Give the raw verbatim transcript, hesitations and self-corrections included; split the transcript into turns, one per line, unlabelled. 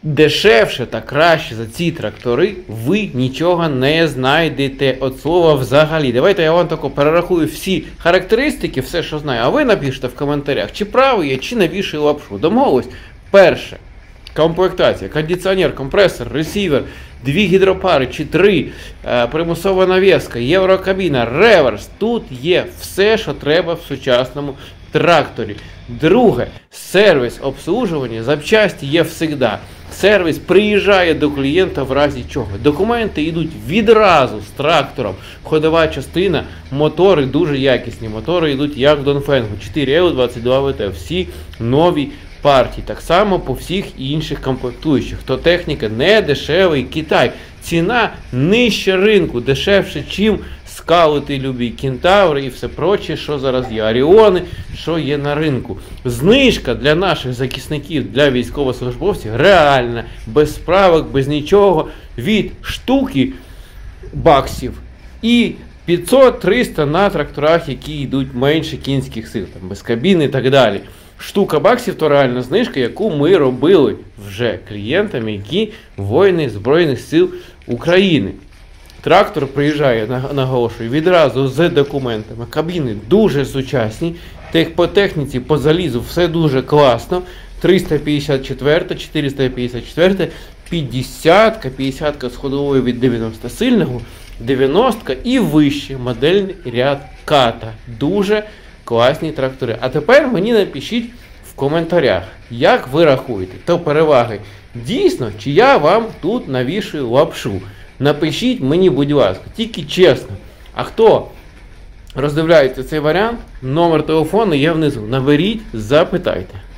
дешевше та краще за ці трактори ви нічого не знайдете від слова взагалі. Давайте я вам тако перерахую всі характеристики, все, що знаю, а ви напишіть в коментарях, чи правий я, чи навішую лапшу. Домовились? Перше. Комплектація, кондиціонер, компресор, ресівер, дві гідропари чи три, е, примусова навіска, єврокабіна, реверс. Тут є все, що треба в сучасному тракторі. Друге, сервіс обслужування, запчасті є завжди. Сервіс приїжджає до клієнта в разі чого. Документи йдуть відразу з трактором. Ходова частина, мотори дуже якісні. Мотори йдуть як в Донфенгу. чотири Ел двадцять два ВТ. Всі нові партії. Так само по всіх інших комплектуючих. То техніка не дешевий Китай. Ціна нижче ринку, дешевше, чим скаути любі, кентаври і все проче, що зараз є. Оріони, що є на ринку. Знижка для наших захисників, для військовослужбовців реальна, без справок, без нічого, від штуки баксів і п'ятсот-триста на тракторах, які йдуть менше кінських сил, там, без кабіни і так далі. Штука баксів – то реальна знижка, яку ми робили вже клієнтами, які воїни Збройних сил України. Трактор приїжджає, наголошую, відразу з документами. Кабіни дуже сучасні, по техніці, по залізу все дуже класно. триста п'ятдесят чотири, чотириста п'ятдесят чотири, п'ятдесят, п'ятдесят з ходовою від дев'яносто сильного, дев'яносто і вище модельний ряд ката. Дуже класні трактори. А тепер мені напишіть в коментарях, як ви рахуєте, то переваги дійсно, чи я вам тут навішую лапшу. Напишіть мені, будь ласка, тільки чесно. А хто роздивляється цей варіант, номер телефону є внизу. Наберіть, запитайте.